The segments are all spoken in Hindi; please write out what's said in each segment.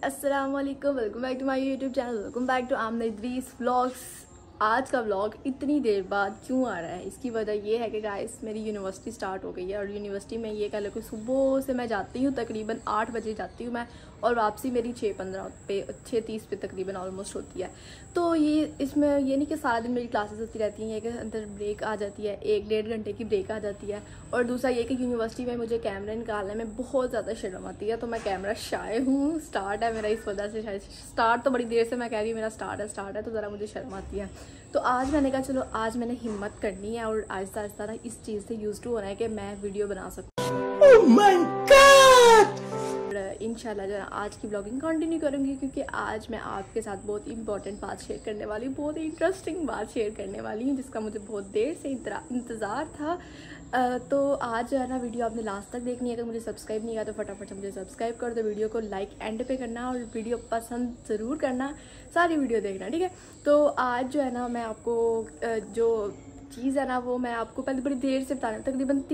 अस्सलाम वालेकुम, welcome back to my YouTube channel, welcome back to Aamna Idrees vlogs. आज का व्लॉग इतनी देर बाद क्यों आ रहा है, इसकी वजह ये है कि गाइस मेरी यूनिवर्सिटी स्टार्ट हो गई है और यूनिवर्सिटी में ये कह लो कि सुबह से मैं जाती हूँ, तकरीबन 8 बजे जाती हूँ मैं, और वापसी मेरी 6:15 पे 6:30 पे तकरीबन ऑलमोस्ट होती है। तो ये इसमें ये नहीं कि सारा दिन मेरी क्लासेस होती रहती हैं, एक अंदर ब्रेक आ जाती है, 1-1.5 घंटे की ब्रेक आ जाती है। और दूसरा ये कि यूनिवर्सिटी में मुझे कैमरा निकालने में बहुत ज़्यादा शर्म आती है, तो मैं कैमरा शाय हूँ। स्टार्ट है मेरा, इस वजह से शायद स्टार्ट तो बड़ी देर से मैं कह रही हूँ मेरा स्टार्ट है, तो ज़रा मुझे शर्म आती है। तो आज मैंने कहा चलो आज मैंने हिम्मत करनी है और आहिस्ता आहिस्ता ना इस चीज़ से यूज टू होना है कि मैं वीडियो बना सकूँ। oh my God! इंशाल्लाह जो है आज की ब्लॉगिंग कंटिन्यू करूँगी, क्योंकि आज मैं आपके साथ बहुत इंपॉर्टेंट बात शेयर करने वाली हूँ, बहुत इंटरेस्टिंग बात शेयर करने वाली हूँ, जिसका मुझे बहुत देर से इंतज़ार था। तो आज जो है ना वीडियो आपने लास्ट तक देखनी है। अगर मुझे सब्सक्राइब नहीं किया तो फटाफट से मुझे सब्सक्राइब कर दो, वीडियो को लाइक एंड पे करना और वीडियो पसंद ज़रूर करना, सारी वीडियो देखना, ठीक है। तो आज जो है ना मैं आपको जो चीज़ है ना वो मैं आपको पहले बड़ी देर से बता रही हूँ, तकरीबन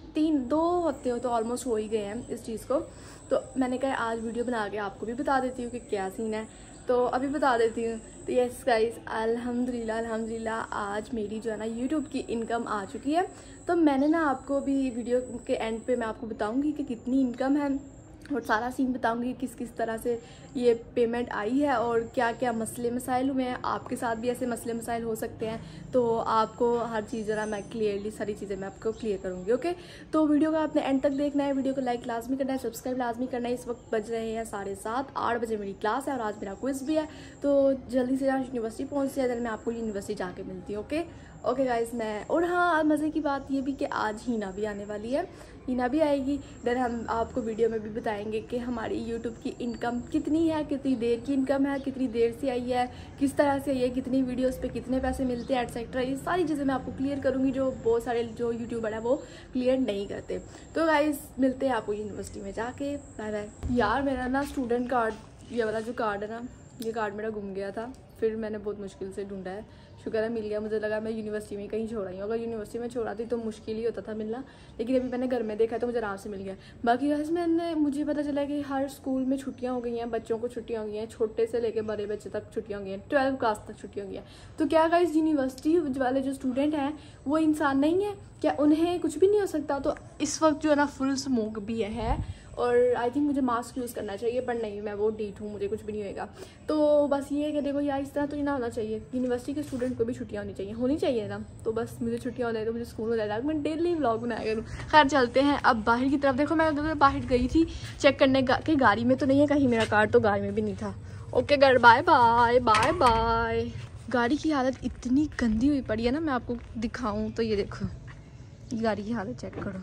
2 हफ्ते हो तो ऑलमोस्ट हो ही गए हैं इस चीज़ को। तो मैंने कहा आज वीडियो बना के आपको भी बता देती हूँ कि क्या सीन है, तो अभी बता देती हूँ। तो यस गाइस, अल्हम्दुलिल्लाह आज मेरी जो है ना यूट्यूब की इनकम आ चुकी है। तो मैंने ना आपको भी वीडियो के एंड पे मैं आपको बताऊँगी कि कितनी इनकम है और सारा सीन बताऊंगी किस किस तरह से ये पेमेंट आई है और क्या क्या मसले मसाइल हुए हैं। आपके साथ भी ऐसे मसले मसाइल हो सकते हैं, तो आपको हर चीज़ ज़रा मैं क्लियरली सारी चीज़ें मैं आपको क्लियर करूंगी, ओके। तो वीडियो को आपने एंड तक देखना है, वीडियो को लाइक लाजमी करना है, सब्सक्राइब लाजमी करना है। इस वक्त बज रहे हैं 7:30, 8 बजे मेरी क्लास है और आज मेरा क्विज़ भी है, तो जल्दी से यूनिवर्सिटी पहुँच जाए, मैं आपको यूनिवर्सिटी जाके मिलती हूँ, ओके गाइस। मैं और हाँ, मज़े की बात ये भी कि आज हीना भी आने वाली है, हीना भी आएगी। देन हम आपको वीडियो में भी बताएंगे कि हमारी यूट्यूब की इनकम कितनी है, कितनी देर की इनकम है, कितनी देर से आई है, किस तरह से आई है, कितनी वीडियोस पे कितने पैसे मिलते हैं एटसेट्रा। ये सारी चीज़ें मैं आपको क्लियर करूँगी, जो बहुत सारे जो यूट्यूबर है वो क्लियर नहीं करते। तो गाइस मिलते हैं आपको यूनिवर्सिटी में जाके, बाय बाय। यार मेरा ना स्टूडेंट कार्ड, ये वाला जो कार्ड है ना, ये कार्ड मेरा गुम गया था, फिर मैंने बहुत मुश्किल से ढूंढा है, शुक्र है मिल गया। मुझे लगा मैं यूनिवर्सिटी में कहीं छोड़ आई हूँ, अगर यूनिवर्सिटी में छोड़ाती तो मुश्किल ही होता था मिलना, लेकिन अभी मैंने घर में देखा तो मुझे आराम से मिल गया। बाकी गाइस मुझे पता चला कि हर स्कूल में छुट्टियाँ हो गई हैं, बच्चों को छुट्टियाँ हो गई हैं, छोटे से लेकर बड़े बच्चे तक छुट्टियाँ हो गई हैं, 12th क्लास तक छुट्टियाँ हो गई हैं। तो क्या गाइस यूनिवर्सिटी वाले जो स्टूडेंट हैं वो इंसान नहीं है क्या, उन्हें कुछ भी नहीं हो सकता? तो इस वक्त जो है ना फुल स्मोक भी है और आई थिंक मुझे मास्क यूज़ करना चाहिए, पर नहीं, मैं वो डीट हूँ, मुझे कुछ भी नहीं होएगा। तो बस ये है कि देखो यार, इस तरह तो नहीं ना होना चाहिए, यूनिवर्सिटी के स्टूडेंट को भी छुट्टियाँ होनी चाहिए ना। तो बस मुझे छुट्टियाँ हो जाए तो मुझे स्कूल हो जाएगा, मैं डेली व्लॉग बनाया करूँ। खैर चलते हैं अब बाहर की तरफ। देखो मैं अगर बाहर गई थी चेक करने कि गाड़ी में तो नहीं है कहीं मेरा कार्ड, तो गाड़ी में भी नहीं था। ओके घर, बाय बाय बाय बाय। गाड़ी की हालत इतनी गंदी हुई पड़ी है ना, मैं आपको दिखाऊँ तो ये देखो, गाड़ी की हालत चेक करो।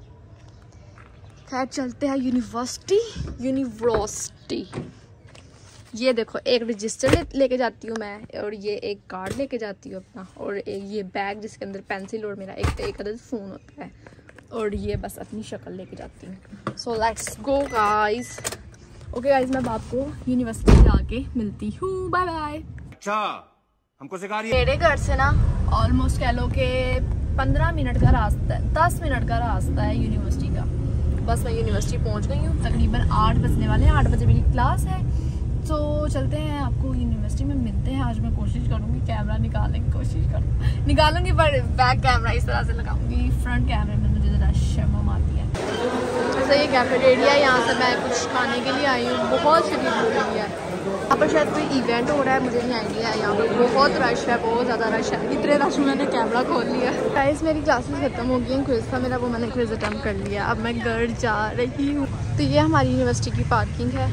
खैर चलते हैं यूनिवर्सिटी। ये देखो एक रजिस्टर लेके जाती हूँ मैं, और ये एक कार्ड लेके जाती हूँ अपना, और एक ये बैग जिसके अंदर पेंसिल और मेरा एक अदर फ़ोन होता है, और ये बस अपनी शक्ल लेके जाती हूँ। So let's go guys. Okay guys, मैं आपको यूनिवर्सिटी जाके मिलती हूँ, बाय बाय। अच्छा हमको सिखा रही है। मेरे घर से ना ऑलमोस्ट कह लो कि 15 मिनट का रास्ता है, 10 मिनट का रास्ता है यूनिवर्सिटी का। बस मैं यूनिवर्सिटी पहुंच गई हूँ, तकरीबन 8 बजने वाले हैं, 8 बजे मेरी क्लास है। तो चलते हैं, आपको यूनिवर्सिटी में मिलते हैं। आज मैं कोशिश करूँगी कैमरा निकालने की निकालूंगी, पर बैक कैमरा इस तरह से लगाऊंगी, फ्रंट कैमरे में मुझे ज़रा शर्म आती है। जैसे ये कैफेटेरिया, यहाँ से मैं कुछ खाने के लिए आई हूँ, बहुत शदीद भूख लगी है। यहाँ पर शायद कोई इवेंट हो रहा है, मुझे नहीं आइडिया है। यहाँ पर बहुत रश है, बहुत ज़्यादा रश है, इतने रश में मैंने कैमरा खोल लिया। गाइस मेरी क्लासेस खत्म हो गई हैं, क्विज़ था मेरा, वो मैंने क्विज़ अटेम्प्ट कर लिया। अब मैं घर जा रही हूँ। तो ये हमारी यूनिवर्सिटी की पार्किंग है।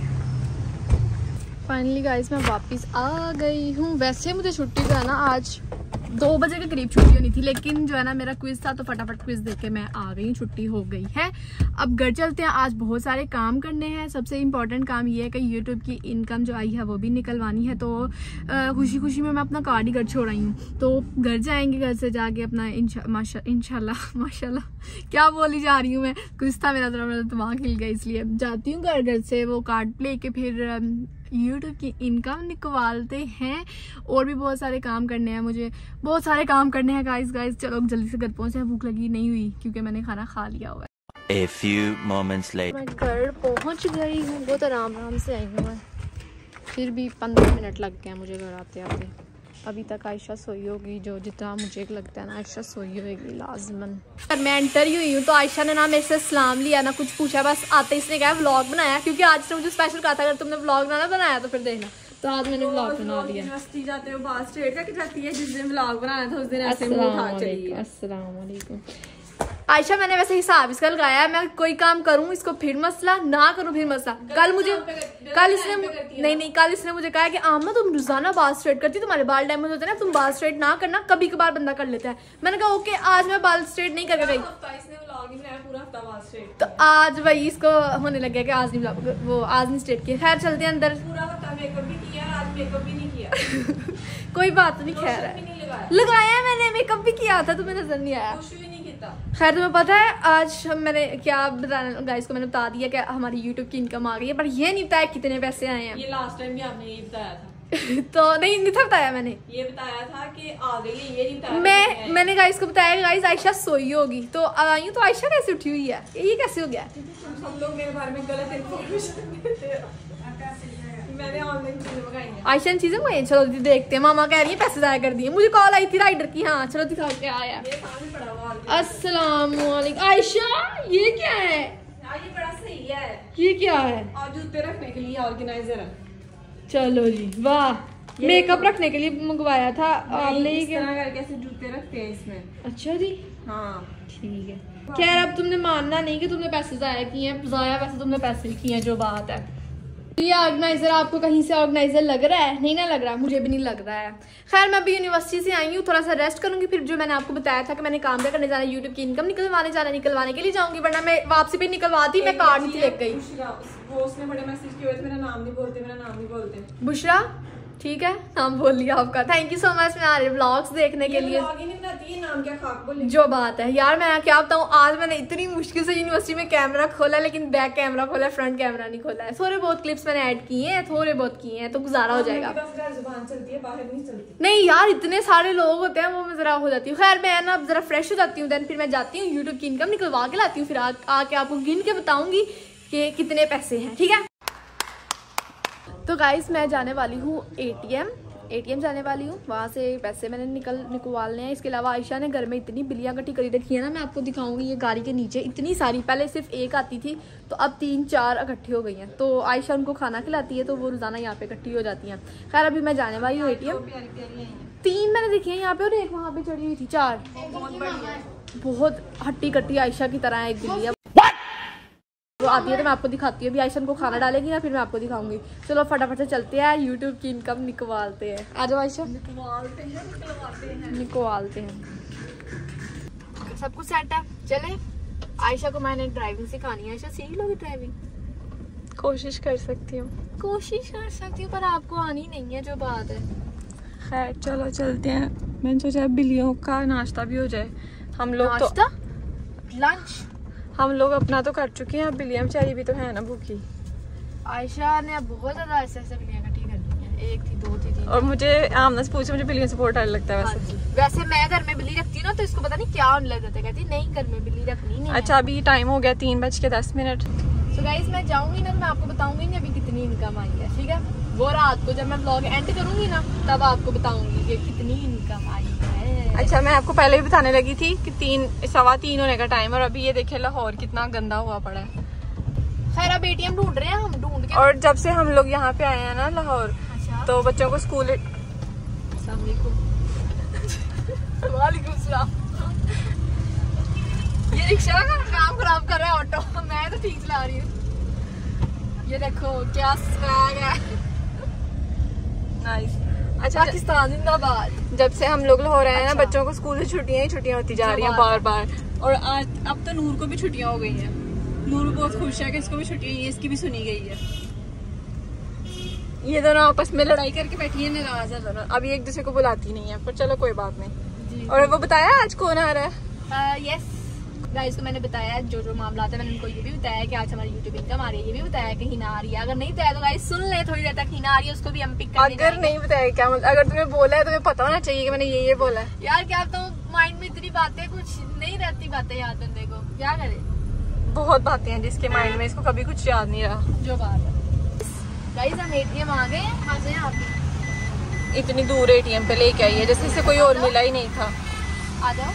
फाइनली गाइस मैं वापस आ गई हूँ। वैसे मुझे छुट्टी जो है ना आज 2 बजे के करीब छुट्टी होनी थी, लेकिन जो है ना मेरा क्विज था तो फटाफट क्विज देके मैं आ गई हूँ, छुट्टी हो गई है। अब घर चलते हैं, आज बहुत सारे काम करने हैं। सबसे इम्पोर्टेंट काम ये है कि यूट्यूब की इनकम जो आई है वो भी निकलवानी है। तो खुशी खुशी में मैं अपना कार्ड ही घर छोड़ आई हूँ, तो घर जाएंगे, घर से जाके अपना माशाल्लाह क्या बोली जा रही हूँ मैं, क्विज था मेरा, मेरा दिमाग हिल गया, इसलिए जाती हूँ घर से वो कार्ड लेके, फिर यूट्यूब की इनकम निकलवाते हैं। और भी बहुत सारे काम करने हैं, मुझे बहुत सारे काम करने हैं गाइस। चलो जल्दी से घर पहुंचे, भूख लगी नहीं हुई क्योंकि मैंने खाना खा लिया हुआ है। A few moments later. मैं घर पहुंच गई हूँ, बहुत आराम से आई हूँ मैं, फिर भी 15 मिनट लग गए मुझे घर आते आते। अभी तक आयशा सोई होगी, जो जितना मुझे लगता है ना आयशा सोई होगी लाजमन। मैं एंटर ही हुई हूँ तो आयशा ने ना मेरे से सलाम लिया ना कुछ पूछा, बस आते इसने कहा व्लॉग बनाया, क्योंकि आज से मुझे स्पेशल कहा था अगर तुमने व्लॉग बनाया तो फिर देखना। तो आज मैंने व्लॉग बना लिया। यूनिवर्सिटी जाते हो बाल स्ट्रेट करके जाती है, जिस दिन व्लॉग बनाया था उस दिन ऐसे मुंह उठा चली है। अस्सलाम वालेकुम। आयशा मैंने वैसे हिसाब इसका लगाया है, मैं कोई काम करूं इसको फिर मसला, ना करूं फिर मसला। कल इसने मुझे कहा कि आमा तुम रोजाना बाल स्ट्रेट करती, तुम्हारे बाल डैमेज होते हैं ना, तुम बाल स्ट्रेट ना करना, कभी कभार बंदा कर लेता है। मैंने कहा ओके, आज मैं बाल स्ट्रेट नहीं करके गई, तो आज भाई इसको होने लग गया कि आज नहीं स्ट्रेट किया। खैर चलते हैं अंदर। पूरा हफ्ता मेकअप भी किया, आज मेकअप भी नहीं किया। कोई बात नहीं, खैर लगाया मैंने, मेकअप भी किया था, तुम्हें नजर नहीं आया। खैर तुम्हें पता है आज मैंने क्या बताया गाइस को, मैंने बता दिया कि हमारी यूट्यूब की इनकम आ गई है, पर ये नहीं बताया कितने पैसे आए हैं। ये लास्ट टाइम भी आपने ये बताया था। तो नहीं था बताया, मैंने ये बताया था कि आ गई है, ये नहीं बताया। मैंने गाइस को बताया कि गाइस आयशा सोई होगी, तो आई हूँ तो आयशा कैसे उठी हुई है, ये कैसे हो गया? हम लोग मेरे बारे में गलत इन्फॉर्मेशन देते हैं। मैंने ऑनलाइन चीजें मंगाई हैं, आयशा ने चीजें मंगाई। चलो देखते हैं, मामा कह रही है पैसे जाया कर दिए। मुझे कॉल आई थी राइडर की, हाँ चलो दिखा के आया। अस्सलाम वालेकुम। आयशा ये क्या है? ये बड़ा सही है। ये क्या है? और जूते रखने के लिए ऑर्गेनाइजर है। चलो जी वाह, मेकअप रखने के लिए मंगवाया था आपने, इस तरह करके ऐसे जूते रखते हैं इसमें। अच्छा जी, हाँ ठीक है। खैर अब तुमने मानना नहीं कि तुमने पैसे जाया किए हैं, जाया वैसे तुमने पैसे किए हैं, जो बात है। ये ऑर्गेनाइजर आपको कहीं से ऑर्गेनाइजर लग रहा है? नहीं ना लग रहा, मुझे भी नहीं लग रहा है। खैर मैं अभी यूनिवर्सिटी से आई हूँ, थोड़ा सा रेस्ट करूंगी, फिर जो मैंने आपको बताया था कि मैंने काम करने जाना, यूट्यूब की इनकम निकलवाने के लिए जाऊंगी, वरना मैं वापसी पे निकलवाती, मैं कार्ड नहीं लेके गई। उसने बड़े मैसेज किए थे, मेरा नाम नहीं बोलते। बुशरा ठीक है, नाम बोल लिया आपका, थैंक यू सो मच मेरे व्लॉग्स देखने के लिए। नाम क्या खाक बोली? जो बात है यार, मैं क्या बताऊँ, आज मैंने इतनी मुश्किल से यूनिवर्सिटी में कैमरा खोला, लेकिन बैक कैमरा खोला, फ्रंट कैमरा नहीं खोला है। थोड़े बहुत क्लिप्स मैंने ऐड किए हैं, तो गुजारा हो जाएगा। जुबान चलती है, बाहर नहीं चलती। नहीं यार, इतने सारे लोग होते हैं, वो मैं जरा हो जाती हूँ। खैर मैं ना जरा फ्रेश हो जाती हूँ, देन फिर मैं जाती हूँ यूट्यूब की इनकम निकलवा के लाती हूँ, फिर आके आपको गिन के बताऊंगी कि कितने पैसे हैं, ठीक है? तो गाइस मैं जाने वाली हूँ एटीएम जाने वाली हूँ, वहाँ से पैसे मैंने निकलवाने हैं। इसके अलावा आयशा ने घर में इतनी बिल्लियाँ इकट्ठी करी रखी है ना, मैं आपको दिखाऊंगी। ये गाड़ी के नीचे इतनी सारी, पहले सिर्फ एक आती थी, तो अब 3-4 इकट्ठी हो गई हैं। तो आयशा उनको खाना खिलाती है, तो वो रोजाना यहाँ पे इकट्ठी हो जाती हैं। खैर अभी मैं जाने वाली हूँ एटीएम। 3 मैंने देखी है यहाँ पे, और एक वहाँ पे चढ़ी हुई थी। 4 बहुत हट्टी कट्टी आयशा की तरह एक बिल्ली है, वो आती है तो मैं आपको दिखाती हूँ। अभी आयशा को खाना डालेगी ना, फिर मैं आपको दिखाऊंगी। चलो फटाफट से चलते हैं, यूट्यूब की इनकम निकलवाते हैं। आ जाओ आयशा, निकलवाते हैं। सब कुछ सेट है, चले। आयशा को मैंने ड्राइविंग सिखानी है। आयशा सीख लोगी ड्राइविंग? कोशिश कर सकती हूँ, पर आपको आनी नहीं है, जो बात है। खैर चलो चलते हैं। मैंने सोचा बिल्लियों का नाश्ता भी हो जाए। हम लोग नाश्ता लंच हम लोग अपना तो कर चुके हैं, अब बिल्लियाँ बेचारी भी तो है ना भूखी। आयशा ने अब बहुत ज्यादा ऐसे बिल्लियाँ इकट्ठी कर दी हैं, 1 थी 2 थी 3। और मुझे आमना से पूछे, मुझे बिल्लियों से बहुत डर लगता है। वैसे मैं घर में बिल्ली रखती हूँ ना, तो इसको पता नहीं क्या होने लग जाता है, कहती नहीं घर में बिल्ली रखनी नहीं। अच्छा अभी टाइम हो गया 3:10। तो गाइस मैं जाऊंगी ना, तो मैं आपको बताऊंगी नहीं अभी कितनी इनकम आई है, ठीक है? वो रात को जब मैं व्लॉग एंड करूंगी ना, तब आपको बताऊंगी कि कितनी इनकम आई है। अच्छा मैं आपको पहले भी बताने लगी थी कि 3:15 होने का टाइम, और अभी ये देखे लाहौर कितना गंदा हुआ पड़ा है। खैर अब एटीएम ढूंढ रहे हैं हम, ढूंढ के। और जब से हम लोग यहाँ पे आए हैं ना लाहौर, अच्छा? तो बच्चों को स्कूल। वालेकुम सलाम। ये रिक्शा का काम खराब कर रहा है ऑटो, मैं तो ठीक चला रही हूँ। ये देखो क्या स्वैग है। नाइस। अच्छा पाकिस्तान जिंदाबाद। जब से हम लोग लाहौर आए हैं ना, बच्चों को स्कूल से छुट्टियां होती जा रही हैं बार। और आज अब तो नूर को भी छुट्टियां हो गई हैं। नूर बहुत खुश है कि इसको भी छुट्टियां, इसकी भी सुनी गई है। ये दोनों आपस में लड़ाई करके बैठी है, नाराज है दोनों। अभी एक दूसरे को बुलाती नहीं है, पर चलो कोई बात नहीं। और वो बताया आज कौन आ रहा है? यस गाइस को मैंने बताया जो मामला था, मैंने उनको ये भी बताया कि आज हमारी यूट्यूब इनकम आ रही है। ये भी बताया कि हिना आ रही है। अगर नहीं बताया तो गाइस सुन ले, थोड़ी देर तक हिना आ रही है, उसको भी हम पिक करने अगर नहीं बताया क्या मतलब? अगर तुम्हें बोला है तो तुम्हें पता होना चाहिए कि मैंने ये बोला है। यार क्या तो माइंड में इतनी बातें, कुछ नहीं रहती बातें याद बंदे को, क्या करे? बहुत बातें हैं जिसके माइंड में, इसको कभी कुछ याद नहीं रहा। जो बात है गाइस, हम एटीएम आ गए हैं। आ जाए आप भी। इतनी दूर एटीएम पे लेके आई है जैसे इसे कोई और मिला ही नहीं था। आ जाओ,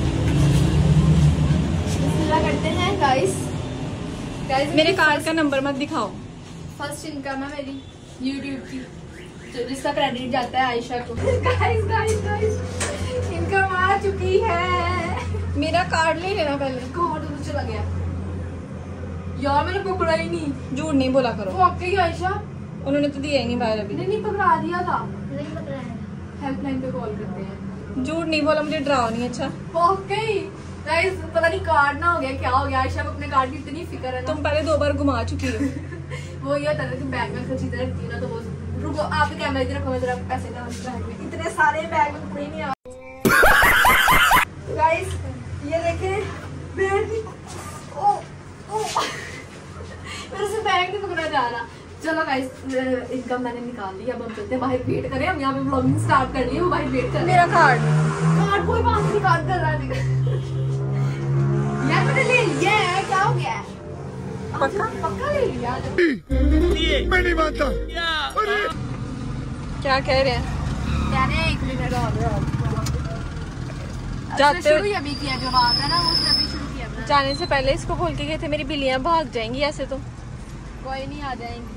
बिस्मिल्लाह करते हैं गाइस। मेरे कार्ड का नंबर मत दिखाओ। फर्स्ट इनकम है मेरी यूट्यूब की, जो जिसका क्रेडिट जाता है आयशा को। गाइस गाइस गाइस, इनकम आ चुकी है। मेरा कार्ड ले लेना पहले। कार्ड तो चला गया यार, मैंने पकड़ा ही नहीं। झूठ नहीं बोला करो। वाकई आयशा, उन्होंने तो दिया ही नहीं बाहर अभी। नहीं पकड़ा दिया था। नहीं पकड़ाया, हेल्पलाइन पे कॉल करते हैं। झूठ नहीं बोला, मुझे डराओ नहीं। अच्छा वाकई गाइस, पता नहीं कार्ड ना हो गया, क्या हो गया। आयशा को अपने कार्ड की इतनी फिक्र है ना। तुम पहले 2 बार घुमा चुकी हो। वो ये होता है कि बैग में खर्ची तरह रखती है ना, तो वो रुको आप कैमरा इधर रखो, मैं जरा पैसे डाल बैग में। इतने सारे बैग में कोई नहीं आ। गाइस ये देखें बैग। ओ ओ मेरे से बैग नहीं पकड़ा जा रहा। चलो गाइस, इनकम मैंने निकाल ली। अब हम चलते हैं बाहर, वेट करें। हम यहाँ पे व्लॉगिंग स्टार्ट कर लिए, वो बाहर वेट कर। मेरा कार्ड कोई बात नहीं, कार्ड कर रहा है यार, मैंने ले लिया है। क्या हो गया? पक्का ले लिया। मैं नहीं मानता। क्या कह रहे हैं? यानी 1 मिनट और जाते शुरू ही अभी किया, जो बात है ना वो उसने अभी शुरू किया अपना। जाने से पहले इसको बोल के गए थे मेरी बिल्लियां भाग जाएंगी ऐसे तो। कोई नहीं, आ जाएंगी।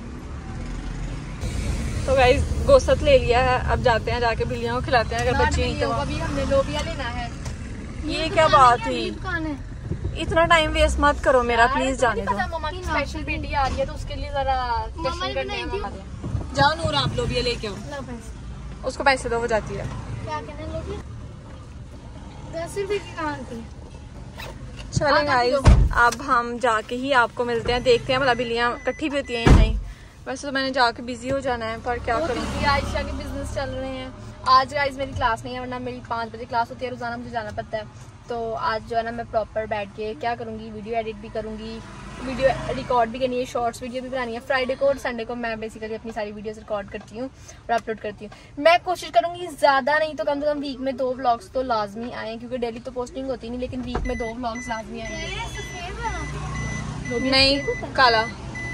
तो गाइस गोश्त ले लिया है, अब जाते हैं, जाके बिल्लियों को खिलाते हैं। अगर बच्चे नहीं तो अभी हमने लोबिया लेना है। ये क्या बात हुई? दुकान है। इतना टाइम वेस्ट मत करो मेरा, प्लीज जाने दो। मम्मा की स्पेशल बेटी आ रही है तो उसके लिए जरा टेस्टिंग करने हैं। जाओ नूर, आप लोबिया लेके आओ। उसको पैसे दो, वो जाती है। क्या कहना है लोबिया? 10 रुपए की कहाँ की? चलें गाइस, अब हम जाके ही आपको मिलते हैं, देखते हैं भला बिल्लियां इकट्ठी भी होती हैं या नहीं। वैसे तो मैंने जाके बिजी हो जाना है, पर क्या करूँ। आयशा के बिजनेस चल रहे हैं। आज गाइस मेरी क्लास नहीं है, वरना मेरी 5 बजे क्लास होती है रोजाना, मुझे जाना पड़ता है। तो आज जो है ना मैं प्रॉपर बैठ के क्या करूँगी, वीडियो एडिट भी करूँगी, वीडियो रिकॉर्ड भी करनी है, शॉर्ट्स वीडियो भी बनानी है। फ्राइडे को और संडे को मैं बेसिकली अपनी सारी वीडियोस रिकॉर्ड करती हूँ और अपलोड करती हूँ। मैं कोशिश करूँगी ज़्यादा नहीं तो कम वीक में 2 व्लॉग्स तो लाजमी आए, क्योंकि डेली तो पोस्टिंग होती नहीं, लेकिन वीक में 2 व्लॉग्स लाजमी आएंगे। नहीं काला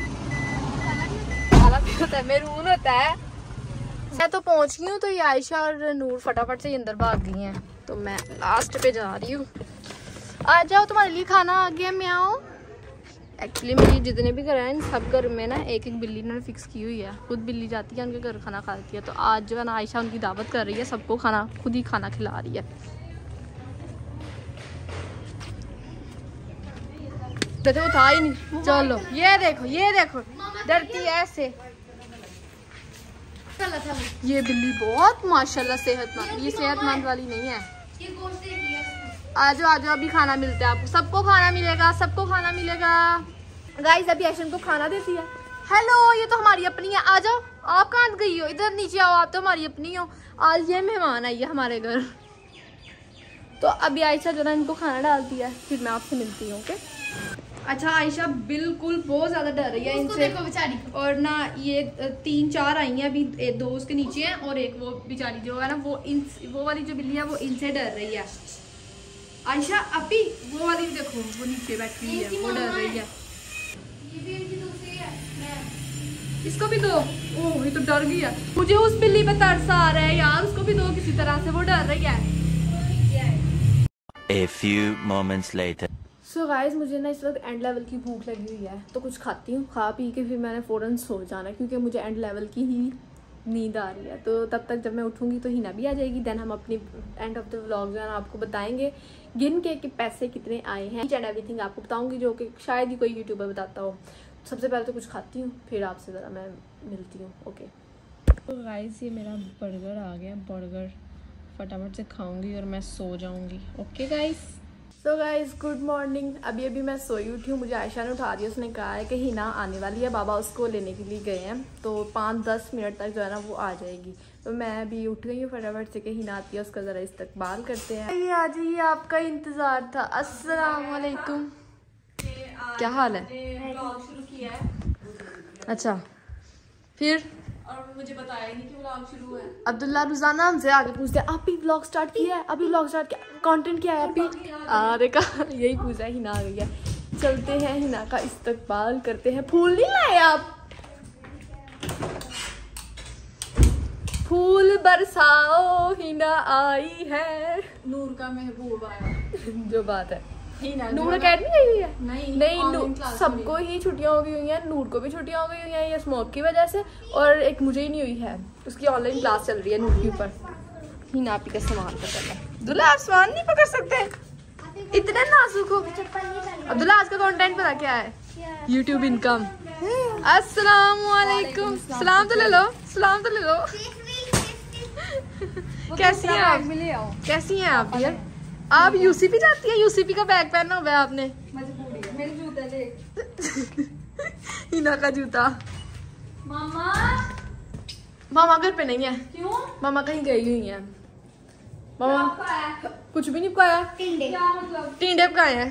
भी होता है, मैरून होता है। मैं तो पहुंच गई हूँ, तो ये आयशा और नूर फटाफट से अंदर भाग गई हैं, तो मैं लास्ट पे जा रही हूँ। आ जाओ, तुम्हारे लिए खाना आ गया, मैं आओ। एक्चुअली मेरी जितने भी घर हैं सब घर में ना एक बिल्ली इन्होंने फिक्स की हुई है। खुद बिल्ली जाती है उनके घर, खाना खाती है। तो आज जो है ना आयशा उनकी दावत कर रही है, सबको खाना खुद ही खाना खिला रही है। तो वो था ही नहीं। चलो ये देखो डरती है ऐसे। ये बिल्ली बहुत माशाल्लाह सेहतमंद, ये सेहतमंद वाली नहीं है। आ जाओ, अभी खाना मिलता है आपको, सबको खाना मिलेगा, सबको खाना मिलेगा। गाइस अभी ऐशन को खाना देती है। हेलो, ये तो हमारी अपनी है, आ जाओ। आप कहाँ गई हो? इधर नीचे आओ, आप तो हमारी अपनी हो। आज ये मेहमान आई है हमारे घर। तो अभी आयशा जो ना इनको खाना डालती है, फिर मैं आपसे मिलती हूँ। ओके। अच्छा, आयशा बिल्कुल बहुत ज्यादा डर रही है इनसे, और ना ये 3-4 आई हैं अभी, 2 उसके नीचे हैं और एक वो बेचारी जो है ना वो वाली जो बिल्ली है वो इनसे डर रही है। आयशा अभी वो वाली देखो, वो नीचे बैठी हुई है, वो डर रही है। इसको भी दो। ओह ये तो डर गई है। मुझे उस बिल्ली पे तरस आ रहा है यार, उसको भी दो किसी तरह से, वो डर रही है। A few moments later. So guys मुझे ना इस वक्त एंड लेवल की भूख लगी हुई है, तो कुछ खाती हूँ, खा पी के फिर मैंने फ़ौरन सो जाना है, क्योंकि मुझे एंड लेवल की ही नींद आ रही है। तो तब तक जब मैं उठूँगी तो हिना भी आ जाएगी, देन हम अपनी एंड ऑफ द व्लॉग जो है ना आपको बताएंगे गिन के कि पैसे कितने आए हैं, ईच एंड एवरीथिंग आपको बताऊँगी, जो कि शायद ही कोई यूट्यूबर बताता हो। सबसे पहले तो कुछ खाती हूँ, फिर आपसे ज़रा मैं मिलती हूँ। ओके। तो गाइस ये मेरा बर्गर आ गया, बर्गर फटाफट से खाऊंगी और मैं सो जाऊंगी। Okay guys. So guys good morning. अभी मैं सोई उठी हूँ, मुझे आयशा ने उठा दिया। उसने कहा है कि हिना आने वाली है, बाबा उसको लेने के लिए गए हैं, तो 5-10 मिनट तक जो है ना वो आ जाएगी। तो मैं अभी उठ गई हूँ फटाफट से कि हिना आती है, उसका ज़रा इस्तकबाल करते हैं। ये आ जाइए, आपका इंतज़ार था। अस्सलाम वालेकुम, क्या हाल है? शुरू किया है। अच्छा, फिर और मुझे बताया ही नहीं कि व्लॉग शुरू है। अब्दुल्ला रोजाना हमसे आगे पूछते हैं, आप भी व्लॉग स्टार्ट किया है? अभी व्लॉग स्टार्ट किया, कंटेंट क्या है? अभी देखा, यही पूछा है। हिना आ गई है। चलते हैं, हिना का इस्तकबाल करते हैं। फूल नहीं लाए आप? फूल बरसाओ हिना आई है, नूर का महबूब आया। जो बात है। हिना नूर अकेडमी गई हुई है? नहीं, सबको ही छुट्टियां हो गई हुई हैं। नूर को भी छुट्टियां हो गई हुई हैं ये स्मोक की वजह से, और एक मुझे ही नहीं हुई है, उसकी ऑनलाइन क्लास चल रही है नूर के ऊपर। हिना आपी का सामान पकड़ है। दुल्ला आप सामान नहीं पकड़ सकते इतने नाजुक हो। अब्दुल्ला आज का कंटेंट पता क्या है? YouTube income. अस्सलाम वालेकुम। सलाम तो ले लो, सलाम तो ले लो। कैसी हैं आप? कैसी हैं आप यार? आप यूसीपी जाती हैं? यूसीपी का बैग पहना हुआ है आपने। मेरे जूते ले। हिना का जूता। मामा मामा घर पे नहीं है। क्यों? मामा कहीं गई हुई है। मामा कुछ भी नहीं पकाया। क्या मतलब? टिंडे पकाए हैं।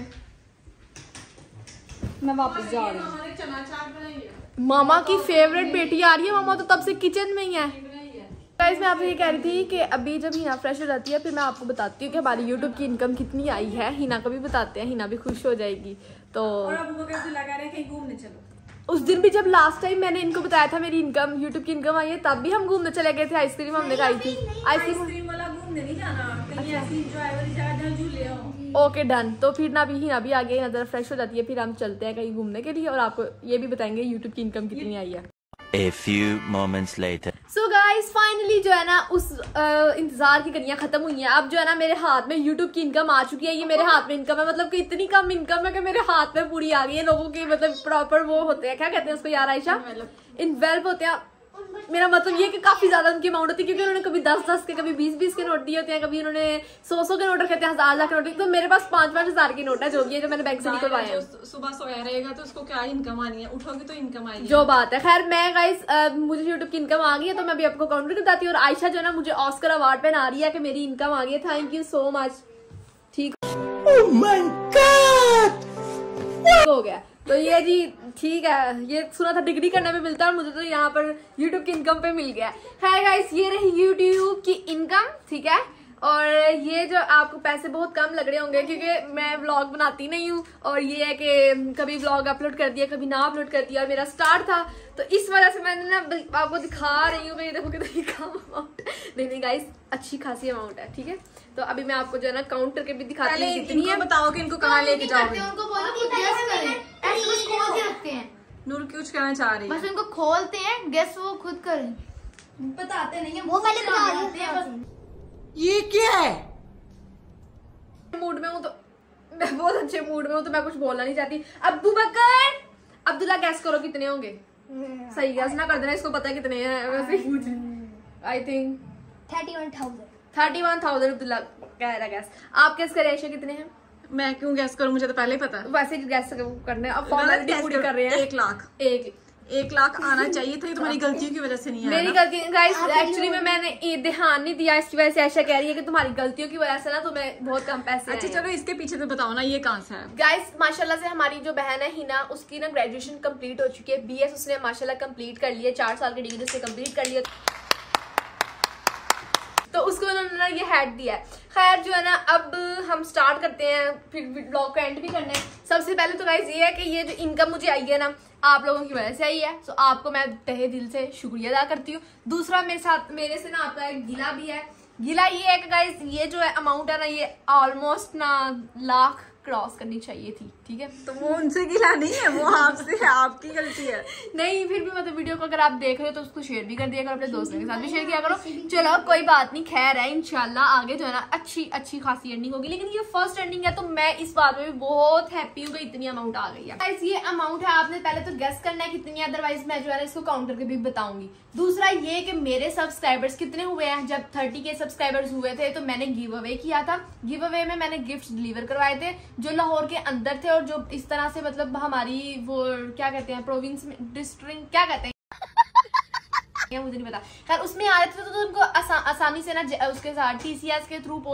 मैं वापस जा रही हूँ। चना चाट बनाई है। मामा की फेवरेट बेटी आ रही है। मामा तो तब से किचन में ही है। गाइस मैं आपसे ये कह रही थी कि अभी जब हिना फ्रेश हो जाती है फिर मैं आपको बताती हूँ कि हमारी यूट्यूब की इनकम कितनी आई है। हिना को भी बताते हैं, हिना भी खुश हो जाएगी। तो और अब वो कैसे लगा रहे हैं कहीं घूमने चलो। उस दिन भी जब लास्ट टाइम मैंने इनको बताया था मेरी इनकम, यूट्यूब की इनकम आई है, तब भी हम घूमने चले गए थे। आइसक्रीम हमने खाई थी। आइसक्रीम वाला घूमने नहीं जाना, कहीं ऐसी एंजॉय वाली जगह जहाँ झूले हो। Okay done. तो फिर ना भी हिना भी आ गई, नजर फ्रेश हो जाती है, फिर हम चलते हैं कहीं घूमने के लिए और आपको ये भी बताएंगे यूट्यूब की इनकम कितनी आई है। A few moments later. So guys, finally जो है ना उस इंतजार की कनियां खत्म हुई हैं। अब जो है ना मेरे हाथ में यूट्यूब की इनकम आ चुकी है। ये मेरे हाथ में इनकम है, मतलब कि इतनी कम इनकम है कि मेरे हाथ में पूरी आ गई है। लोगों की मतलब प्रॉपर वो होते हैं, क्या कहते हैं उसको यार आयशा, इन्वेल्व होते हैं। मेरा मतलब ये कि काफी ज्यादा उनकी अमाउंट होती है, क्योंकि उन्होंने कभी 10-10 के, कभी 20-20 के नोट दिए होते हैं, कभी उन्होंने 100-100 के नोट रखे थे, 1000 के नोट। तो मेरे पास 5-5 हजार के नोट है जो भी है, जो मैंने बैंक से निकलवाए हैं। सुबह सोया रहेगा तो उसको क्या इनकम आनी है? उठोगी तो इनकम आएगी। जो बात है। खैर मैं गाइस मुझे यूट्यूब की इनकम आ गई है तो मैं भी आपको काउंटर बताती हूँ। और आयशा जो है ना मुझे ऑस्कर अवार्ड पहना रही है कि मेरी इनकम आ गई है। Thank you so much. ठीक हो गया तो ये जी ठीक है। ये सुना था डिग्री करने में मिलता है, मुझे तो यहाँ पर यूट्यूब की इनकम पे मिल गया है। गाइस ये रही यूट्यूब की इनकम, ठीक है। और ये जो आपको पैसे बहुत कम लग रहे होंगे क्योंकि मैं व्लॉग बनाती नहीं हूँ, और ये है कि कभी व्लॉग अपलोड कर दिया कभी ना अपलोड कर दिया, और मेरा स्टार्ट था तो इस वजह से मैंने ना आपको दिखा रही हूँ। देखो कितनी कम अमाउंट। नहीं गाइस अच्छी खासी अमाउंट है, ठीक है। तो अभी मैं आपको जो है ना काउंट करके भी दिखाती हूँ कितनी है। बताओ कि इनको कहाँ लेके जाओगे। उनको बोलो कि गेस करें, ऐसे बस खोल के रखते हैं। नूर कुछ कहना चाह रही है? बस उनको खोलते हैं, गेस वो खुद करें। बताते नहीं है वो पहले बता देते हैं। ये क्या है? मूड में हूँ तो मैं बहुत अच्छे मूड में हूँ तो मैं कुछ बोलना नहीं चाहती। अब्बू बकर अब्दुल्ला गैस करो कितने होंगे। सही गैस ना कर देना, इसको पता है कितने हैं वैसे। आई थिंक 31,000 अब्दुल्ला कह रहा गैस। आप गैस करें आयशा कितने हैं? मैं क्यों गैस करूं, मुझे तो पहले ही पता है। वैसे ही गैस करने अब फॉर्मेलिटी पूरी कर रहे हैं। 1 लाख 1 लाख आना चाहिए था, ये तुम्हारी गलतियों की वजह से नहीं आया। मेरी गलती गाइस, एक्चुअली में मैंने ध्यान नहीं दिया, इसकी वजह से आयशा कह रही है कि तुम्हारी गलतियों की वजह से ना तुम्हें बहुत कम पैसे। अच्छा चलो इसके पीछे तो बताओ ना, ये कहाँ से है? गाइस माशाल्लाह से हमारी जो बहन है हिना, उसकी ना ग्रेजुएशन कंप्लीट हो चुकी है। BS उसने माशाल्लाह कंप्लीट कर लिया, 4 साल की डिग्री उसने कंप्लीट कर लिया, तो उसको उन्होंने ना ये हैड दिया है। खैर जो है ना अब हम स्टार्ट करते हैं, फिर ब्लॉग को एंड भी करना है। सबसे पहले तो गाइस ये है कि ये जो इनकम मुझे आई है ना आप लोगों की वजह से आई है, तो आपको मैं तहे दिल से शुक्रिया अदा करती हूँ। दूसरा मेरे से ना आपका एक गिला भी है। गिला ये है कि गाइस ये जो है अमाउंट है ना, ये ऑलमोस्ट ना लाख क्रॉस करनी चाहिए थी, ठीक है। तो वो उनसे गिला नहीं है, वो आपसे है, आपकी गलती है। नहीं फिर भी मतलब वीडियो को अगर आप देख रहे हो तो उसको शेयर भी कर दिया करो, अपने दोस्तों के साथ भी शेयर किया करो। चलो कोई बात नहीं, खैर है इंशाल्लाह आगे जो है ना अच्छी खासी एंडिंग होगी। लेकिन ये फर्स्ट एंडिंग है तो मैं इस बात में भी बहुत हैप्पी हूँ कि इतनी अमाउंट आ गई है। गाइस ये अमाउंट है, आपने पहले तो गेस करना है कितनी है, अदरवाइज मैं जो है इसको काउंट करके भी बताऊंगी। दूसरा ये कि मेरे सब्सक्राइबर्स कितने हुए हैं। जब 30 के सब्सक्राइबर्स हुए थे तो मैंने गिव अवे किया था। गिव अवे में मैंने गिफ्ट डिलीवर करवाए थे जो लाहौर के अंदर थे, और जो इस तरह से मतलब हमारी वो क्या कहते हैं प्रोविंस में, डिस्ट्रिक्ट क्या कहते हैं मुझे नहीं पता, खैर उसमें आ रहे थे तो उनको आसानी से ना उसके साथ TCS के थ्रू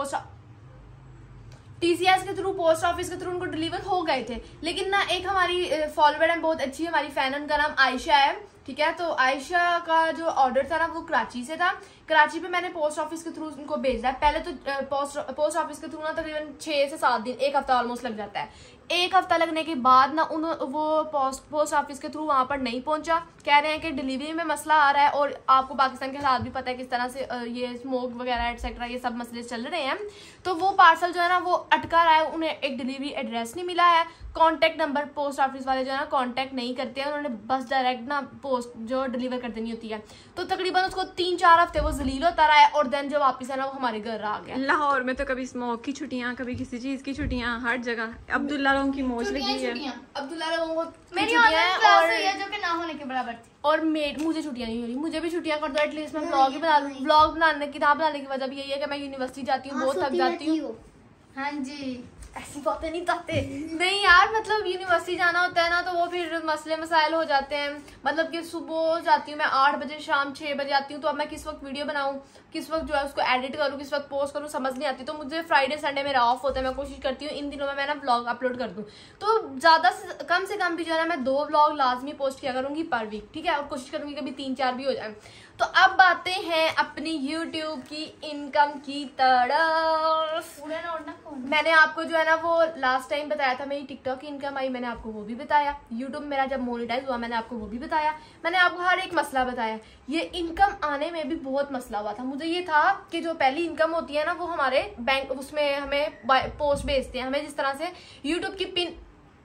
पोस्ट ऑफिस के थ्रू उनको डिलीवर हो गए थे। लेकिन ना एक हमारी फॉलोवर है बहुत अच्छी, हमारी फैन, उनका नाम आयशा है, ठीक है। तो आयशा का जो ऑर्डर था ना वो कराची से था। कराची पे मैंने पोस्ट ऑफिस के थ्रू उनको भेजा है। पहले तो पोस्ट ऑफिस के थ्रू ना तकरीबन 6 से 7 दिन, 1 हफ्ता ऑलमोस्ट लग जाता है। 1 हफ्ता लगने के बाद ना वो पोस्ट ऑफिस के थ्रू वहां पर नहीं पहुंचा। कह रहे हैं कि डिलीवरी में मसला आ रहा है, और आपको पाकिस्तान के हालात भी पता है किस तरह से ये स्मोक वगैरह एटसेट्रा ये सब मसले चल रहे हैं। तो वो पार्सल जो है ना वो अटका रहा है, उन्हें एक डिलीवरी एड्रेस नहीं मिला है। कॉन्टैक्ट नंबर पोस्ट ऑफिस वाले जो है ना कॉन्टैक्ट नहीं करते हैं, उन्होंने बस डायरेक्ट ना पोस्ट जो डिलीवर कर देनी होती है। तो तकरीबन उसको 3-4 हफ्ते वो जलील होता रहा है, और देन जो वापस है ना वो हमारे घर आ गया। लाहौर में तो कभी स्मोक की छुट्टियां, कभी किसी चीज की छुट्टियां, हर जगह अब्दुल्ला लोगों की मौज लगी है। अब्दुल्ला लोगों को मेरी ऑनलाइन क्लास हुई है जो कि ना होने के बराबर थी। और मुझे छुट्टियां नहीं हो रही, मुझे भी छुट्टियां कर दो एटलीस्ट, मैं ब्लॉग ही बना लूं। ब्लॉग बनाने किताब बनाने की वजह भी यही है कि मैं यूनिवर्सिटी जाती हूँ, बहुत थक जाती हूँ। हाँ जी, ऐसी बातें नहीं करते नहीं यार, मतलब यूनिवर्सिटी जाना होता है ना तो वो फिर मसले मसाइल हो जाते हैं। मतलब कि सुबह जाती हूँ मैं 8 बजे, शाम 6 बजे आती हूँ। तो अब मैं किस वक्त वीडियो बनाऊँ, किस वक्त जो है उसको एडिट करूँ, किस वक्त पोस्ट करूँ, समझ नहीं आती। तो मुझे फ्राइडे संडे मेरा ऑफ होता है, मैं कोशिश करती हूँ इन दिनों में मैं ना व्लॉग अपलोड कर दूँ। तो ज्यादा से कम भी जो है ना मैं 2 व्लॉग लाजमी पोस्ट किया करूंगी पर वीक, ठीक है। और कोशिश करूंगी कभी 3-4 भी हो जाए। तो अब बातें हैं अपनी यूट्यूब की इनकम की तरफ। मैंने आपको जो है ना वो लास्ट टाइम बताया था, मेरी टिकटॉक की इनकम आई, मैंने आपको वो भी बताया। यूट्यूब मेरा जब मोनेटाइज हुआ मैंने आपको वो भी बताया। मैंने आपको हर एक मसला बताया। ये इनकम आने में भी बहुत मसला हुआ था। मुझे ये था कि जो पहली इनकम होती है ना वो हमारे बैंक उसमें हमें पोस्ट भेजते हैं, हमें जिस तरह से यूट्यूब की पिन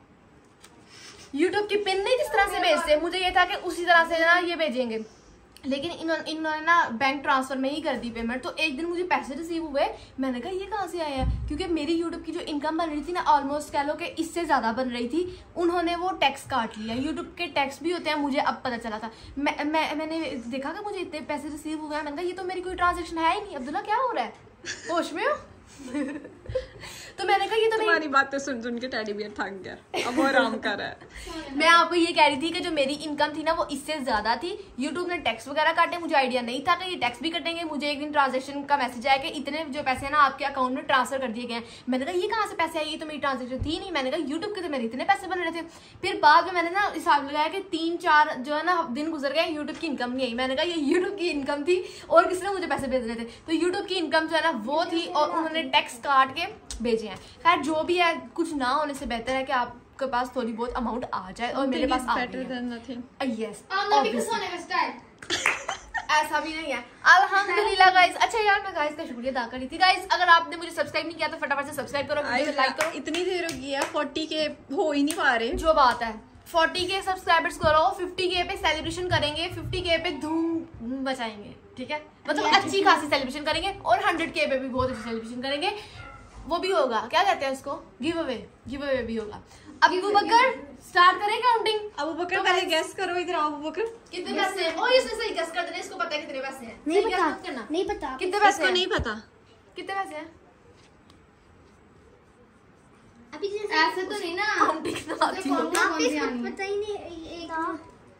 नहीं जिस तरह से भेजते हैं, मुझे ये था कि उसी तरह से ना ये भेजेंगे। लेकिन इन्होंने ना बैंक ट्रांसफर में ही कर दी पेमेंट। तो एक दिन मुझे पैसे रिसीव हुए, मैंने कहा ये कहाँ से आया है, क्योंकि मेरी यूट्यूब की जो इनकम बन रही थी ना ऑलमोस्ट कह लो कि इससे ज्यादा बन रही थी। उन्होंने वो टैक्स काट लिया। यूट्यूब के टैक्स भी होते हैं, मुझे अब पता चला था। मैंने देखा कि मुझे इतने पैसे रिसीव हुए हैं। मैंने कहा ये तो मेरी कोई ट्रांजेक्शन है ही नहीं। अब्दुल्ला क्या हो रहा है, होश में हो? तो मैंने कहा ये तो तुम्हारी बातें सुन के टेडी बियर थक गया, अब वो आराम कर रहा है। मैं आपको ये कह रही थी कि जो मेरी इनकम थी ना वो इससे ज्यादा थी। यूट्यूब ने टैक्स वगैरह काटे, मुझे आइडिया नहीं था कि ये टैक्स भी कटेंगे। मुझे एक दिन ट्रांजेक्शन का मैसेज आया कि इतने जो पैसे है ना आपके अकाउंट में ट्रांसफर कर दिए गए। मैंने कहा ये कहाँ से पैसे आए, ये तो मेरी ट्रांजेक्शन थी नहीं। मैंने कहा यूट्यूब के तो मेरे इतने पैसे बन रहे थे। फिर बाद में मैंने ना हिसाब लगाया कि 3-4 जो है ना दिन गुजर गए, यूट्यूब की इनकम नहीं आई। मैंने कहा ये यूट्यूब की इनकम थी और किसने मुझे पैसे भेज रहे थे। तो यूट्यूब की इनकम जो है ना वो थी और उन्होंने टैक्स काट के भेजे हैं। खैर जो भी है, कुछ ना होने से बेहतर है कि आपके पास थोड़ी बहुत अमाउंट आ जाए, और मेरे पास यस ऐसा भी नहीं है अल्हम्दुलिल्लाह गाइस। अच्छा यार मैं गाइस का शुक्रिया अदा कर रही थी। गाइस अगर आपने मुझे सब्सक्राइब नहीं किया तो फटाफट से सब्सक्राइब करो, वीडियो लाइक करो। इतनी देर हो गई है, 40 के हो ही नहीं पा रहे। जो बात है 40 के सब्सक्राइबर्स करो, 50 के पे सेलिब्रेशन करेंगे, 50 के पे धूम मचाएंगे, ठीक है। मतलब अच्छी खासी सेलिब्रेशन करेंगे, और 100 के पे भी बहुत अच्छी सेलिब्रेशन करेंगे। वो भी होगा, क्या कहते हैं उसको, गिव अवे भी होगा। अबू बकर स्टार्ट करें काउंटिंग। अबू बकर पहले गेस करो, इधर आओ अबू बकर। कितने पैसे हैं? और इसने सही गेस कर देना, इसको पता है कितने पैसे हैं। नहीं सही पता, guess मत करना। नहीं पता। कितने पैसे हैं? नहीं पता कितने पैसे हैं? अभी ऐसे तो नहीं ना, काउंटिंग ना आती हो। पता ही नहीं।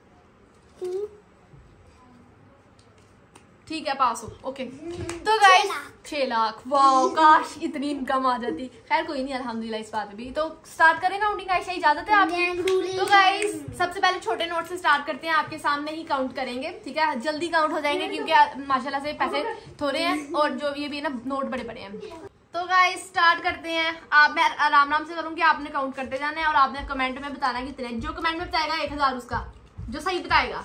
ठीक है पास हो, ओके। तो गाइस 6 लाख, वाओ काश इतनी इनकम आ जाती। खैर कोई नहीं, अल्हम्दुलिल्लाह इस बात भी। तो स्टार्ट करें काउंटिंग, आयशा इजाजत है आपकी? तो गाइस सबसे पहले छोटे नोट से स्टार्ट करते हैं, आपके सामने ही काउंट करेंगे, ठीक है। जल्दी काउंट हो जाएंगे क्योंकि माशाल्लाह से पैसे थोड़े हैं और जो ये भी ना नोट बड़े बड़े हैं। तो गाइस स्टार्ट करते हैं। मैं आराम से करूंगी, आपने काउंट करते जाना है और आपने कमेंट में बताना कितने। जो कमेंट में बताएगा 1000 उसका, जो सही बताएगा।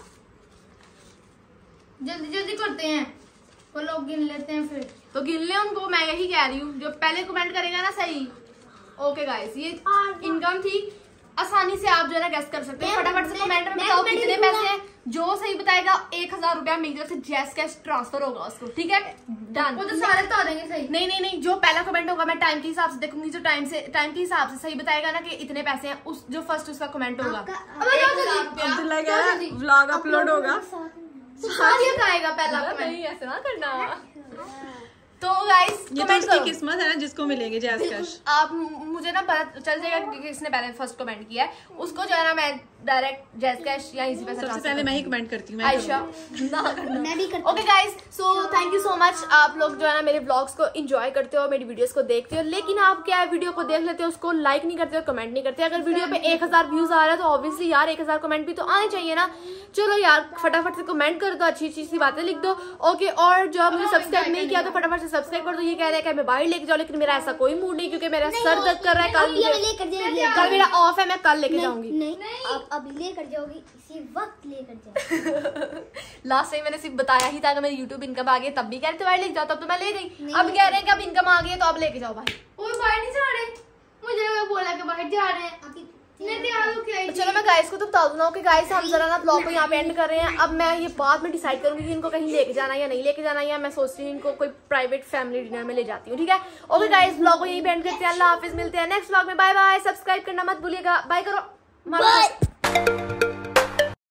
जल्दी जल्दी करते हैं, वो लोग गिन लेते हैं फिर। तो गिन ले उनको, मैं यही कह रही हूँ, जो पहले कमेंट करेगा ना सही। ओके गाइस ये इनकम थी, आसानी से आप जो है ना गेस कर सकते हैं। फटाफट से कमेंट में बताओ कितने पैसे हैं। जो सही बताएगा 1000 रुपया मेरी तरफ से जैस कैश ट्रांसफर होगा उसको, ठीक है। डन। वो तो सारे तो आ देंगे सही। नहीं, जो पहला कमेंट होगा मैं टाइम के हिसाब से देखूंगी। जो टाइम के हिसाब से सही बताएगा ना कि इतने पैसे हैं, उस जो फर्स्ट उसका कमेंट होगा। अब्दुल्ला कह रहा है व्लॉग अपलोड होगा, आएगा पहला कमेंट। नहीं ऐसे ना करना। तो गाइस ये तो उसकी किस्मत है ना जिसको मिलेंगे जैस कैश। आप मुझे ना पता चल जाएगा कि किसने पहले फर्स्ट कमेंट किया है, उसको जो है ना मैं डायरेक्ट जैस या इसी पे सबसे पहले मैं ही कमेंट करती हूँ, आयशा मैं भी करती okay guys, so thank you so much. आप लोग जो है ना मेरे ब्लॉग्स को एंजॉय करते हो, मेरी वीडियोस को देखते हो, लेकिन आप क्या है वीडियो को देख लेते हो, उसको लाइक नहीं करते हो, कमेंट नहीं करते। अगर वीडियो पे 1000 व्यूज आ रहा है तो ऑब्वियसली यार 1000 कमेंट भी तो आने चाहिए ना। चलो यार फटाफट से कमेंट कर दो, अच्छी अच्छी सी बातें लिख दो। ओके, और जो मुझे सब्सक्राइब नहीं किया तो फटाफट से सब्सक्राइब कर दो। ये कह रहे हैं कि मैं बाहर लेके जाऊँ, लेकिन मेरा ऐसा कोई मूड नहीं, क्योंकि मेरा सर दर्द कर रहा है। कल मेरा ऑफ है, मैं कल लेके जाऊंगी। नहीं आप अभी लेकर जाओगी, इसी वक्त लेकर जाओ। लास्ट टाइम मैंने सिर्फ बताया ही था कि मेरी यूट्यूब इनकम आ गई, तब भी कह रहे थे बाहर लेके जाओ, तब तो मैं ले गई। अब कह रहे हैं कि अब इनकम आ गई है तो अब लेके जाओ भाई। वो बाहर नहीं जा रहे, मुझे बोला कि बाहर जा रहे हैं। चलो मैं गाइस को तो बता दूं ना कि गाइस हम जरा ना ब्लॉग को यहाँ पे एंड कर रहे हैं। अब मैं ये बाद में डिसाइड करूंगी कि इनको कहीं लेके जाना है या नहीं लेके जाना, या मैं सोच रही हूँ इनको कोई प्राइवेट फैमिली डिनर में ले जाती हूँ। ठीक है, ओके गाइस, ब्लॉग को यहीं पे एंड करते हैं। अल्लाह हाफिज, मिलते हैं नेक्स्ट ब्लॉग में। बाय बाय, सब्सक्राइब करना मत भूलिएगा। बाय करो, बाय।